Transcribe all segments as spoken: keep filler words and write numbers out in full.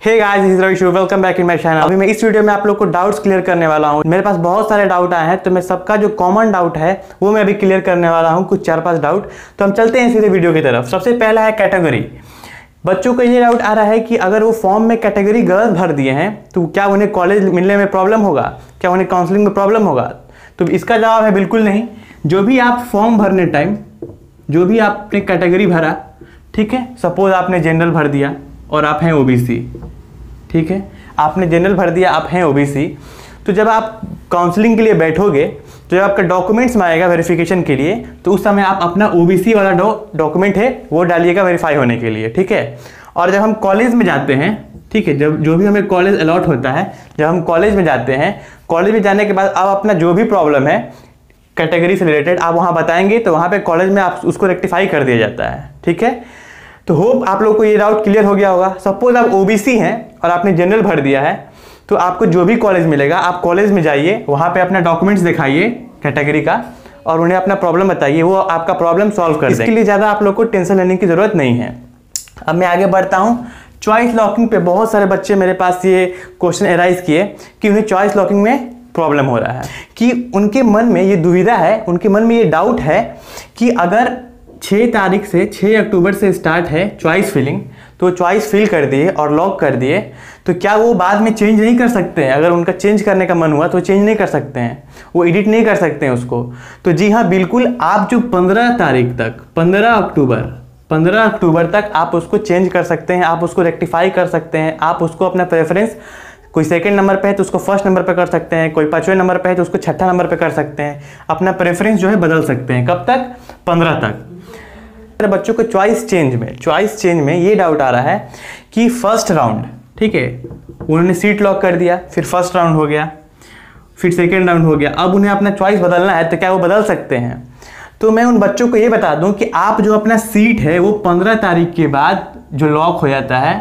Hey guys, this is Ravi, welcome back in my channel. अभी मैं इस वीडियो में आप लोग को डाउट्स क्लियर करने वाला हूं। मेरे पास बहुत सारे डाउट आए हैं, तो मैं सबका जो कॉमन डाउट है वो मैं अभी क्लियर करने वाला हूं, कुछ चार पांच डाउट। तो हम चलते हैं सीधे वीडियो की तरफ। सबसे पहला है कैटेगरी। बच्चों को ये डाउट आ रहा है कि अगर वो फॉर्म में कैटेगरी गलत भर दिए हैं तो क्या उन्हें कॉलेज मिलने में प्रॉब्लम होगा, क्या उन्हें काउंसलिंग में प्रॉब्लम होगा। तो इसका जवाब है बिल्कुल नहीं। जो भी आप फॉर्म भरने टाइम जो भी आपने कैटेगरी भरा, ठीक है, सपोज आपने जनरल भर दिया और आप हैं ओबीसी, ठीक है, आपने जनरल भर दिया, आप हैं ओबीसी, तो जब आप काउंसलिंग के लिए बैठोगे तो जब आपका डॉक्यूमेंट्स में आएगा वेरिफिकेशन के लिए, तो उस समय आप अपना ओबीसी वाला डॉक्यूमेंट है वो डालिएगा वेरीफाई होने के लिए, ठीक है। और जब हम कॉलेज में जाते हैं, ठीक है, जब जो भी हमें कॉलेज अलॉट होता है, जब हम कॉलेज में जाते हैं, कॉलेज में जाने के बाद आप अपना जो भी प्रॉब्लम है कैटेगरी से रिलेटेड आप वहाँ बताएंगे, तो वहाँ पे कॉलेज में आप उसको रेक्टिफाई कर दिया जाता है, ठीक है। तो होप आप लोग को ये डाउट क्लियर हो गया होगा। सपोज आप ओबीसी हैं और आपने जनरल भर दिया है, तो आपको जो भी कॉलेज मिलेगा आप कॉलेज में जाइए, वहाँ पे अपना डॉक्यूमेंट्स दिखाइए कैटेगरी का और उन्हें अपना प्रॉब्लम बताइए, वो आपका प्रॉब्लम सॉल्व कर देंगे। इसके लिए ज़्यादा आप लोग को टेंशन लेने की ज़रूरत नहीं है। अब मैं आगे बढ़ता हूँ। चॉइस लॉकिंग पे बहुत सारे बच्चे मेरे पास ये क्वेश्चन एराइज किए कि उन्हें चॉइस लॉकिंग में प्रॉब्लम हो रहा है, कि उनके मन में ये दुविधा है, उनके मन में ये डाउट है कि अगर छः तारीख से छः अक्टूबर से स्टार्ट है चॉइस फिलिंग, तो चॉइस फिल कर दिए और लॉक कर दिए, तो क्या वो बाद में चेंज नहीं कर सकते हैं? अगर उनका चेंज करने का मन हुआ तो चेंज नहीं कर सकते हैं, वो एडिट नहीं कर सकते हैं उसको। तो जी हाँ, बिल्कुल, आप जो पंद्रह तारीख तक, पंद्रह अक्टूबर पंद्रह अक्टूबर तक आप उसको चेंज कर सकते हैं, आप उसको रेक्टिफाई कर सकते हैं, आप उसको अपना प्रेफरेंस, कोई सेकंड नंबर पे है तो उसको फर्स्ट नंबर पे कर सकते हैं, कोई पाँचवें नंबर पे है तो उसको छठा नंबर पे कर सकते हैं, अपना प्रेफरेंस जो है बदल सकते हैं। कब तक? पंद्रह तक। बच्चों को चॉइस चेंज में चॉइस चेंज में ये डाउट आ रहा है कि फर्स्ट राउंड, ठीक है, उन्होंने सीट लॉक कर दिया, फिर फर्स्ट राउंड हो गया, फिर सेकेंड राउंड हो गया, अब उन्हें अपना चॉइस बदलना है, तो क्या वो बदल सकते हैं? तो मैं उन बच्चों को ये बता दूं कि आप जो अपना सीट है वो पंद्रह तारीख के बाद जो लॉक हो जाता है,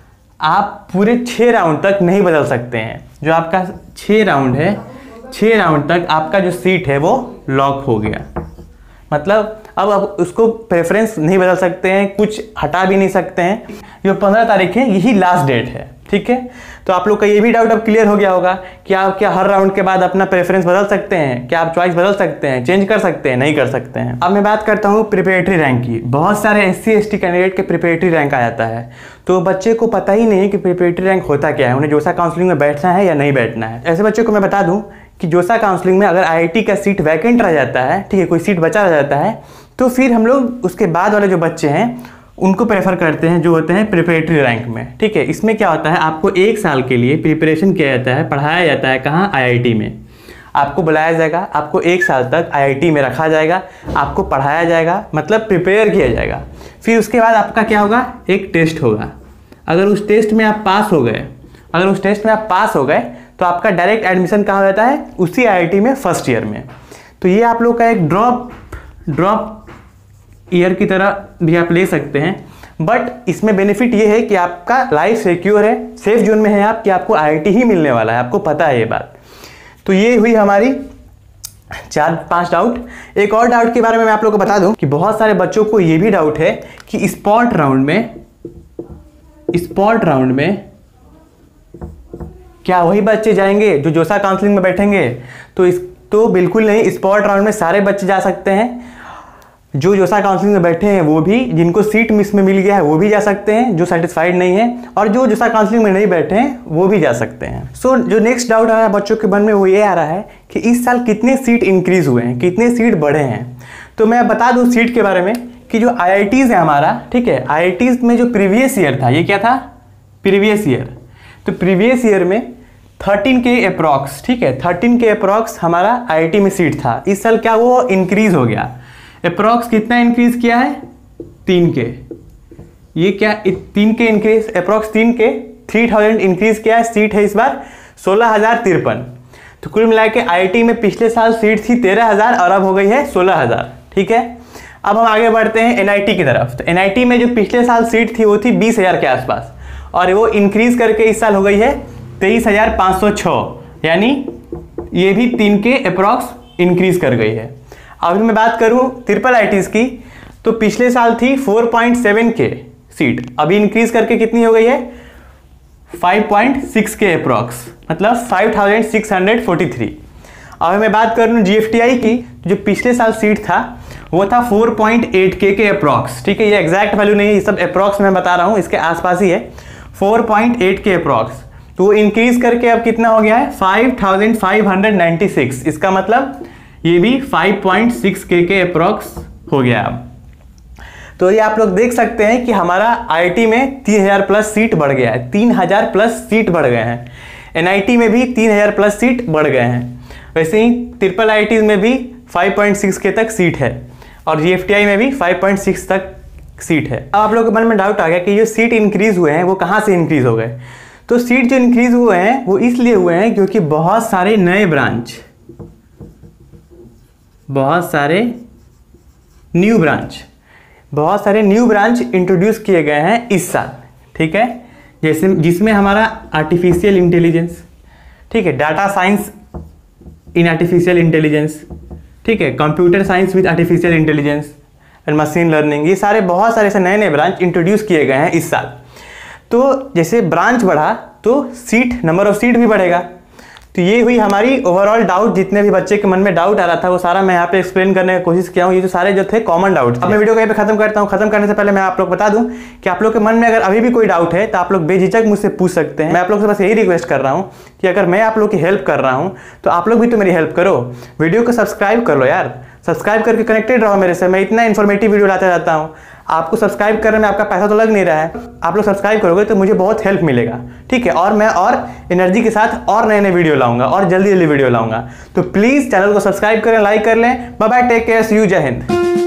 आप पूरे छः राउंड तक नहीं बदल सकते हैं। जो आपका छः राउंड है, छः राउंड तक आपका जो सीट है वो लॉक हो गया। मतलब अब आप उसको प्रेफरेंस नहीं बदल सकते हैं, कुछ हटा भी नहीं सकते हैं। जो पंद्रह तारीख है यही लास्ट डेट है, ठीक है। तो आप लोग का ये भी डाउट अब क्लियर हो गया होगा कि आप क्या हर राउंड के बाद अपना प्रेफरेंस बदल सकते हैं, क्या आप चॉइस बदल सकते हैं, चेंज कर सकते हैं? नहीं कर सकते हैं। अब मैं बात करता हूँ प्रिपरेटरी रैंक की। बहुत सारे S C S T candidate के प्रिपरेटरी रैंक आ जाता है, तो बच्चे को पता ही नहीं है कि प्रिपरेटरी रैंक होता क्या है, उन्हें जोसा काउंसलिंग में बैठना है या नहीं बैठना है। ऐसे बच्चों को मैं बता दूँ कि जोसा काउंसलिंग में अगर आई आई टी का सीट वैकेंट रह जाता है, ठीक है, कोई सीट बचा रह जाता है, तो फिर हम लोग उसके बाद वाले जो बच्चे हैं उनको प्रेफर करते हैं, जो होते हैं प्रिपरेटरी रैंक में, ठीक है। इसमें क्या होता है, आपको एक साल के लिए प्रिपरेशन किया जाता है, पढ़ाया जाता है। कहाँ? आई आई टी में आपको बुलाया जाएगा, आपको एक साल तक आई आई टी में रखा जाएगा, आपको पढ़ाया जाएगा, मतलब प्रिपेयर किया जाएगा। फिर उसके बाद आपका क्या होगा, एक टेस्ट होगा। अगर उस टेस्ट में आप पास हो गए अगर उस टेस्ट में आप पास हो गए तो आपका डायरेक्ट एडमिशन कहाँ हो जाता है? उसी आई आई टी में फर्स्ट ईयर में। तो ये आप लोग का एक ड्रॉप ड्रॉप ईयर की तरह भी आप ले सकते हैं, बट इसमें बेनिफिट ये है कि आपका लाइफ सिक्योर है, सेफ जोन में है आप, कि आपको आई आई टी ही मिलने वाला है, आपको पता है ये बात। तो ये हुई हमारी चार पांच डाउट। एक और डाउट के बारे में मैं आप लोगों को बता दूं कि बहुत सारे बच्चों को ये भी डाउट है कि स्पॉट राउंड में स्पॉट राउंड में क्या वही बच्चे जाएंगे जो जोसा काउंसलिंग में बैठेंगे? तो इस तो बिल्कुल नहीं। स्पॉट राउंड में सारे बच्चे जा सकते हैं, जो जोसा काउंसलिंग में बैठे हैं वो भी, जिनको सीट मिस में मिल गया है वो भी जा सकते हैं, जो सेटिस्फाइड नहीं है, और जो जोसा काउंसलिंग में नहीं बैठे हैं वो भी जा सकते हैं। सो so, जो नेक्स्ट डाउट आ रहा है बच्चों के मन में वो ये आ रहा है कि इस साल कितने सीट इंक्रीज हुए हैं, कितने सीट बढ़े हैं। तो मैं बता दूं सीट के बारे में कि जो आई आई टीज़ है हमारा, ठीक है, आई आई टीज़ में जो प्रीवियस ईयर था, ये क्या था? Previous year. तो प्रीवियस ईयर में थर्टीन के अप्रॉक्स, ठीक है, थर्टीन के अप्रॉक्स हमारा आई आई टी में सीट था। इस साल क्या वो इंक्रीज हो गया? अप्रॉक्स कितना इंक्रीज किया है? तीन के। ये क्या तीन के इंक्रीज, अप्रॉक्स तीन के थ्री थाउजेंड इंक्रीज किया है। सीट है इस बार सोलह हजार तिरपन। तो कुल मिला के आई आई टी में पिछले साल सीट थी तेरह हजार और अब हो गई है सोलह हजार, ठीक है। अब हम आगे बढ़ते हैं एन आई टी की तरफ। तो एन आई टी में जो पिछले साल सीट थी वो थी बीस हजार के आसपास, और वो इंक्रीज करके इस साल हो गई है तेईस हजार पाँच सौ छः, यानी ये भी तीन के अप्रॉक्स इंक्रीज कर गई है। अभी मैं बात करूं ट्रिपल आई टीज़ की, तो पिछले साल थी चार पॉइंट सात के सीट, अभी इंक्रीज करके कितनी हो गई है? फाइव पॉइंट सिक्स के अप्रॉक्स, मतलब five thousand six hundred forty three. अब मैं बात कर लूँ जी एफ टी आई की, जो पिछले साल सीट था वो था फोर पॉइंट एट के के अप्रॉक्स। ठीक है, ये एग्जैक्ट वैल्यू नहीं है, ये सब अप्रॉक्स मैं बता रहा हूँ, इसके आसपास ही है, फोर पॉइंट एट के अप्रॉक्स। तो वो इंक्रीज करके अब कितना हो गया है, five thousand five hundred ninety six. इसका मतलब ये भी फाइव पॉइंट सिक्स के के अप्रॉक्स हो गया अब। तो ये आप लोग देख सकते हैं कि हमारा आई आई टी में तीन हज़ार प्लस सीट बढ़ गया है, तीन हज़ार प्लस सीट बढ़ गए हैं। एन आई टी में भी तीन हज़ार प्लस सीट बढ़ गए हैं। वैसे ही ट्रिपल आई टी में भी फाइव पॉइंट सिक्स के तक सीट है और जी एफ टी आई में भी फाइव पॉइंट सिक्स तक सीट है। अब आप लोगों के मन में डाउट आ गया कि जो सीट इंक्रीज हुए हैं वो कहाँ से इंक्रीज हो गए। तो सीट जो इंक्रीज हुए हैं वो इसलिए हुए हैं क्योंकि बहुत सारे नए ब्रांच, बहुत सारे न्यू ब्रांच बहुत सारे न्यू ब्रांच इंट्रोड्यूस किए गए हैं इस साल। ठीक है, जैसे जिसमें हमारा आर्टिफिशियल इंटेलिजेंस, ठीक है, data science in artificial intelligence, ठीक है, computer science with artificial intelligence and machine learning, ये सारे बहुत सारे ऐसे नए नए ब्रांच इंट्रोड्यूस किए गए हैं इस साल। तो जैसे ब्रांच बढ़ा तो सीट, नंबर ऑफ सीट भी बढ़ेगा। तो ये हुई हमारी ओवरऑल डाउट, जितने भी बच्चे के मन में डाउट आ रहा था वो सारा मैं यहाँ पे एक्सप्लेन करने की कोशिश किया हूँ। ये जो सारे जो थे कॉमन डाउट। अब मैं वीडियो को यहाँ पे खत्म करता हूँ। खत्म करने से पहले मैं आप लोग बता दूँ कि आप लोग के मन में अगर अभी भी कोई डाउट है तो आप लोग बेझिझक मुझसे पूछ सकते हैं। मैं आप लोग से बस यही रिक्वेस्ट कर रहा हूँ कि अगर मैं आप लोग की हेल्प कर रहा हूँ तो आप लोग भी तो मेरी हेल्प करो, वीडियो को सब्सक्राइब कर लो यार, सब्सक्राइब करके कनेक्टेड रहो मेरे से। मैं इतना इन्फॉर्मेटिव वीडियो लाता रहता हूँ, आपको सब्सक्राइब करने में आपका पैसा तो लग नहीं रहा है। आप लोग सब्सक्राइब करोगे तो मुझे बहुत हेल्प मिलेगा, ठीक है, और मैं और एनर्जी के साथ और नए नए वीडियो लाऊंगा और जल्दी जल्दी वीडियो लाऊंगा। तो प्लीज़ चैनल को सब्सक्राइब करें, लाइक कर लें। Bye bye, take care, see you, जय हिंद।